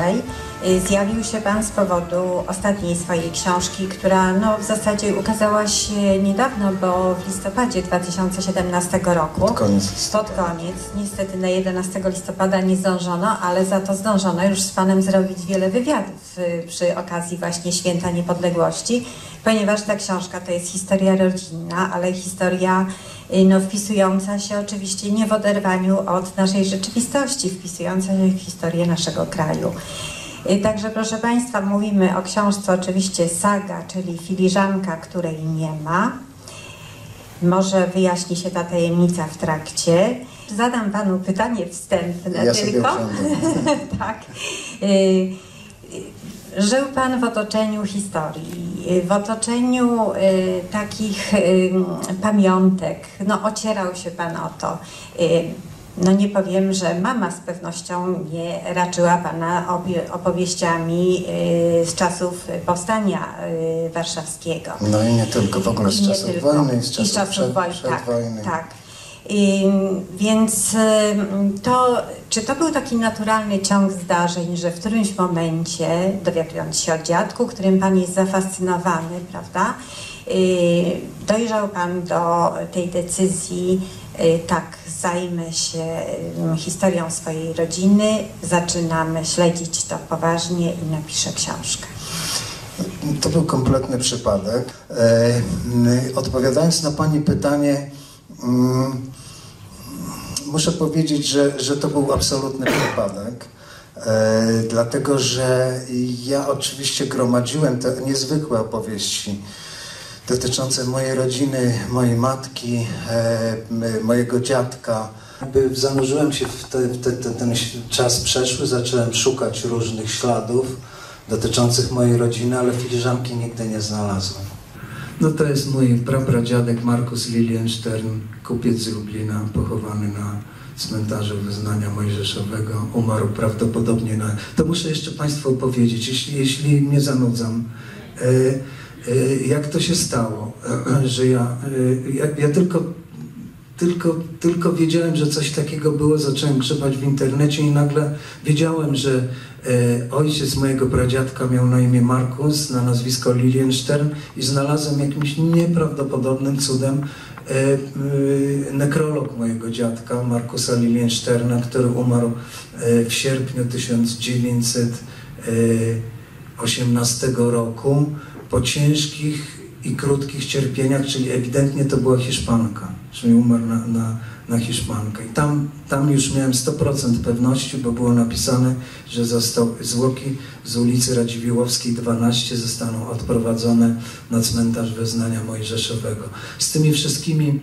dzisiaj. Zjawił się Pan z powodu ostatniej swojej książki, która w zasadzie ukazała się niedawno, bo w listopadzie 2017 roku. Pod koniec. Niestety na 11 listopada nie zdążono, ale za to zdążono już z Panem zrobić wiele wywiadów przy okazji właśnie Święta Niepodległości, ponieważ ta książka to jest historia rodzinna, ale historia wpisująca się oczywiście nie w oderwaniu od naszej rzeczywistości, wpisująca się w historię naszego kraju. Także proszę Państwa, mówimy o książce oczywiście Saga, czyli filiżanka, której nie ma. Może wyjaśni się ta tajemnica w trakcie. Zadam Panu pytanie wstępne tylko. Tak. Żył Pan w otoczeniu historii, w otoczeniu takich pamiątek. Ocierał się Pan o to. Nie powiem, że mama z pewnością nie raczyła Pana opowieściami z czasów powstania warszawskiego. I nie tylko, w ogóle z czasów wojny, z czasów przedwojny. Tak. Więc czy to był taki naturalny ciąg zdarzeń, że w którymś momencie, dowiadując się o dziadku, którym Pan jest zafascynowany, prawda, dojrzał Pan do tej decyzji, tak, zajmę się historią swojej rodziny, zaczynamy śledzić to poważnie i napiszę książkę. To był kompletny przypadek. Odpowiadając na Pani pytanie, muszę powiedzieć, że to był absolutny przypadek, dlatego że ja oczywiście gromadziłem te niezwykłe opowieści dotyczące mojej rodziny, mojej matki, mojego dziadka. Zanurzyłem się w ten czas przeszły, zacząłem szukać różnych śladów dotyczących mojej rodziny, ale filiżanki nigdy nie znalazłem. To jest mój prapradziadek Markus Lilienstern, kupiec z Lublina, pochowany na cmentarzu Wyznania Mojżeszowego. Umarł prawdopodobnie na... To muszę jeszcze Państwu opowiedzieć, jeśli nie zanudzam. Jak to się stało, że ja tylko wiedziałem, że coś takiego było, zacząłem grzebać w internecie i nagle wiedziałem, że ojciec mojego pradziadka miał na imię Markus, na nazwisko Lilienstern i znalazłem jakimś nieprawdopodobnym cudem nekrolog mojego dziadka, Markusa Liliensterna, który umarł w sierpniu 1918 roku po ciężkich i krótkich cierpieniach, czyli ewidentnie to była Hiszpanka, czyli umarł na Hiszpankę. I tam już miałem 100% pewności, bo było napisane, że zwłoki z ulicy Radziwiłłowskiej 12 zostaną odprowadzone na cmentarz Wyznania Mojżeszowego. Z tymi wszystkimi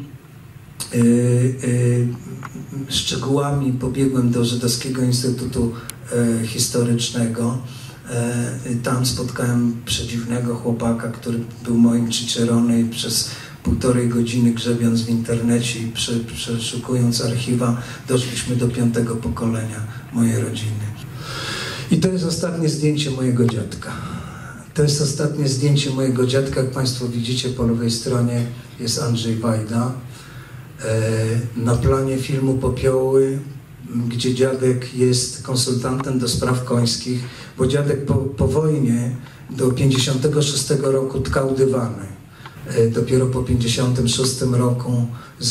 szczegółami pobiegłem do Żydowskiego Instytutu Historycznego. Tam spotkałem przedziwnego chłopaka, który był moim cicerone i przez 1,5 godziny grzebiąc w internecie i przeszukując archiwa doszliśmy do 5. pokolenia mojej rodziny. I to jest ostatnie zdjęcie mojego dziadka. To jest ostatnie zdjęcie mojego dziadka. Jak Państwo widzicie, po lewej stronie jest Andrzej Wajda. Na planie filmu Popioły, gdzie dziadek jest konsultantem do spraw końskich, bo dziadek po wojnie do 56 roku tkał dywany. Dopiero po 56 roku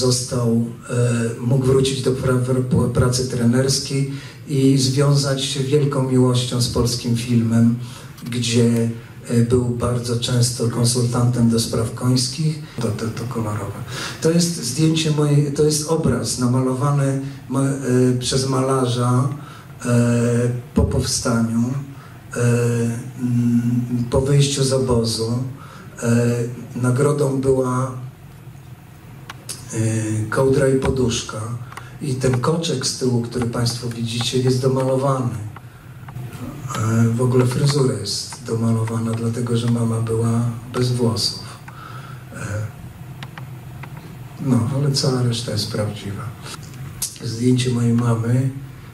mógł wrócić do pracy trenerskiej i związać się wielką miłością z polskim filmem, gdzie był bardzo często konsultantem do spraw końskich. To kolorowe. To jest zdjęcie to jest obraz namalowany przez malarza po powstaniu, po wyjściu z obozu. Nagrodą była kołdra i poduszka. I ten koczek z tyłu, który Państwo widzicie, jest domalowany. W ogóle fryzura jest domalowana, dlatego że mama była bez włosów. Ale cała reszta jest prawdziwa. Zdjęcie mojej mamy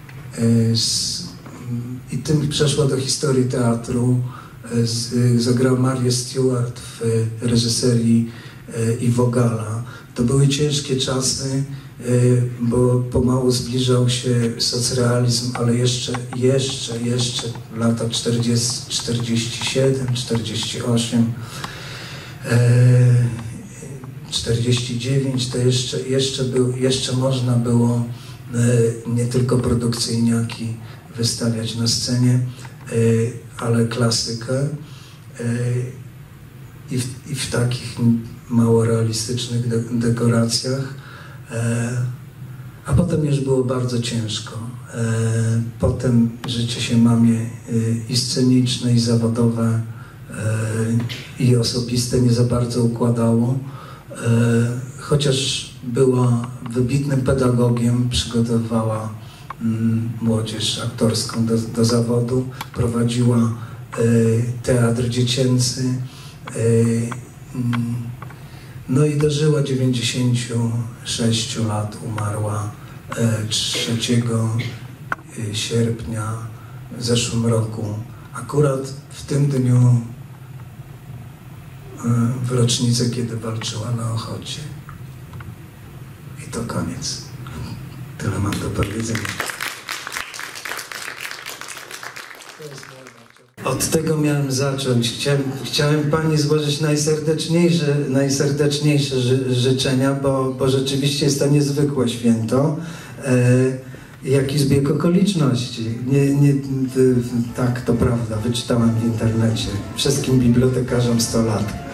i tym przeszła do historii teatru. Zagrała Marię Stewart w reżyserii Iwo Gala. To były ciężkie czasy, bo pomału zbliżał się socrealizm, ale jeszcze lata 40, 47, 48, 49 to jeszcze można było nie tylko produkcyjniaki wystawiać na scenie, ale klasykę i w takich mało realistycznych dekoracjach, a potem już było bardzo ciężko. Potem życie się mamie i sceniczne, i zawodowe, i osobiste nie za bardzo układało, chociaż była wybitnym pedagogiem, przygotowywała młodzież aktorską do zawodu, prowadziła teatr dziecięcy, no i dożyła 96 lat, umarła 3 sierpnia w zeszłym roku. Akurat w tym dniu, w rocznicę, kiedy walczyła na Ochocie. I to koniec. Tyle mam do powiedzenia. Od tego miałem zacząć. Chciałem Pani złożyć najserdeczniejsze życzenia, bo rzeczywiście jest to niezwykłe święto. Jaki zbieg okoliczności. Tak, to prawda, wyczytałem w internecie. Wszystkim bibliotekarzom 100 lat.